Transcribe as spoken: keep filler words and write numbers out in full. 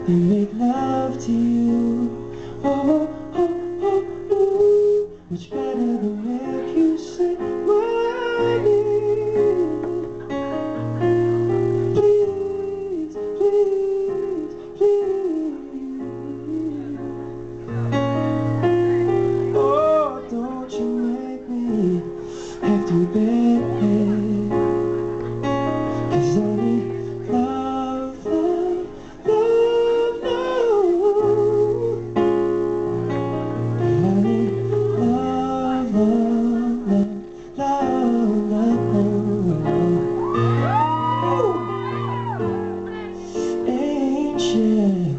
They make love to you. Oh, oh, oh, ooh. Much better than make you say my name. Please, please, please. Oh, don't you make me have to beg. Cause I need love, love, love, love. I need love, love, love, love, love. Angel.